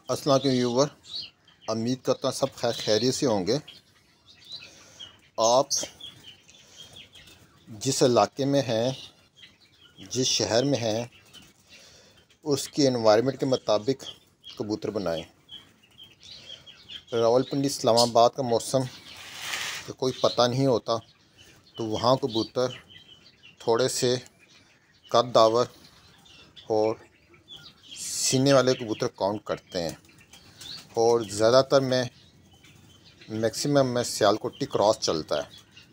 अस्सलाम वालेकुम व्यूवर, उम्मीद करता हूँ सब खैरियत से होंगे। आप जिस इलाके में हैं, जिस शहर में हैं, उसके एनवायरनमेंट के मुताबिक कबूतर बनाएं। रावलपिंडी इस्लामाबाद का मौसम का कोई पता नहीं होता, तो वहाँ कबूतर थोड़े से कद्दावर और सीने वाले कबूतर काउंट करते हैं। और ज़्यादातर मैक्सिमम में सियालकोटी क्रॉस चलता है,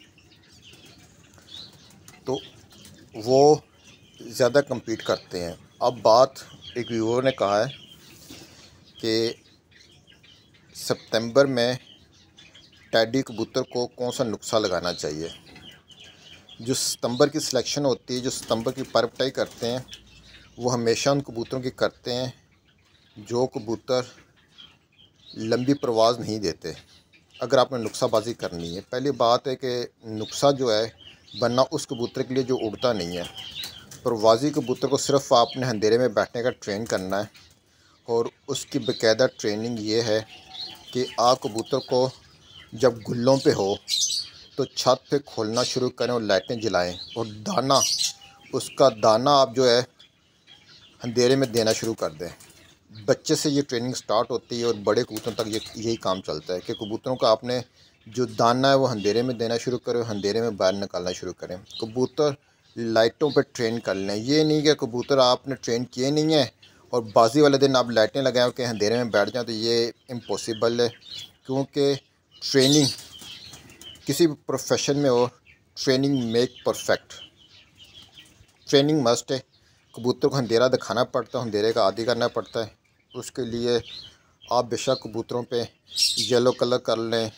तो वो ज़्यादा compete करते हैं। अब बात एक व्यूअर ने कहा है कि सितंबर में टैडी कबूतर को कौन सा नुस्खा लगाना चाहिए। जो सितंबर की सिलेक्शन होती है, जो सितंबर की परपटाई करते हैं, वो हमेशा उन कबूतरों की करते हैं जो कबूतर लंबी परवाज़ नहीं देते। अगर आपने नुस्खाबाजी करनी है, पहली बात है कि नुस्खा जो है बनना उस कबूतर के लिए जो उड़ता नहीं है। परवाज़ी कबूतर को सिर्फ आपने अंधेरे में बैठने का ट्रेन करना है, और उसकी बाकायदा ट्रेनिंग ये है कि आप कबूतर को जब गुल्लों पे हो तो छत पे खोलना शुरू करें और लाइटें जलाएं, और उसका दाना आप जो है अंधेरे में देना शुरू कर दें। बच्चे से ये ट्रेनिंग स्टार्ट होती है और बड़े कबूतरों तक यही काम चलता है कि कबूतरों का आपने जो दाना है वो अंधेरे में देना शुरू करें, अंधेरे में बाहर निकालना शुरू करें। कबूतर लाइटों पर ट्रेन कर लें। ये नहीं कि कबूतर आपने ट्रेन किए नहीं है और बाजी वाले दिन आप लाइटें लगाएं कि अंधेरे में बैठ जाएं, तो ये इम्पॉसिबल है। क्योंकि ट्रेनिंग किसी भी प्रोफेशन में हो, training make perfect. Training must है। कबूतर को अंधेरा दिखाना पड़ता है, अंधेरे का आदी करना पड़ता है। उसके लिए आप बेशक कबूतरों पे येलो कलर कर लें,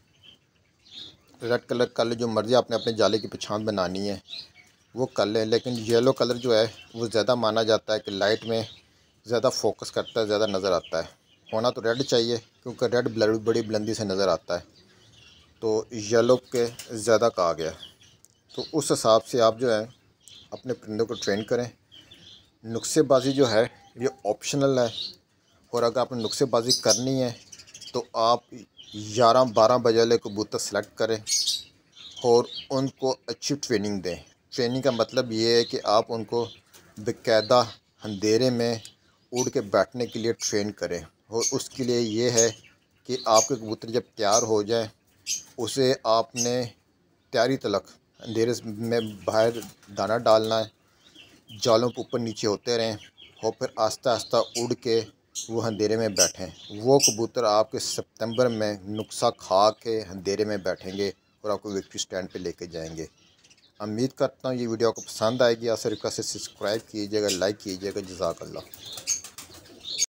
रेड कलर कर लें, जो मर्ज़ी आपने अपने जाले की पहचान बनानी है वो कर लें। लेकिन येलो कलर जो है वो ज़्यादा माना जाता है कि लाइट में ज़्यादा फोकस करता है, ज़्यादा नज़र आता है। होना तो रेड चाहिए, क्योंकि रेड बड़ी बुलंदी से नज़र आता है, तो येलो के ज़्यादा कहा गया। तो उस हिसाब से आप जो है अपने परिंदों को ट्रेन करें। नुस्खेबाजी जो है ये ऑप्शनल है, और अगर आपने नुस्खेबाजी करनी है तो आप 11-12 बजे वाले कबूतर सेलेक्ट करें और उनको अच्छी ट्रेनिंग दें। ट्रेनिंग का मतलब ये है कि आप उनको बाकायदा अंधेरे में उड़ के बैठने के लिए ट्रेन करें, और उसके लिए ये है कि आपके कबूतर जब तैयार हो जाए, उसे आपने तैयारी तलक अंधेरे में बाहर दाना डालना है, जालों के ऊपर नीचे होते रहें, और फिर आस्ता आस्ता उड़ के वो अंधेरे में बैठें। वो कबूतर आपके सितंबर में नुस्खा खा के अंधेरे में बैठेंगे और आपको विक्ट्री स्टैंड पे लेके जाएंगे। उम्मीद करता हूँ ये वीडियो आपको पसंद आएगी। आपसे रिक्वेस्ट है सब्सक्राइब कीजिएगा, लाइक कीजिएगा। जज़ाकल्लाह।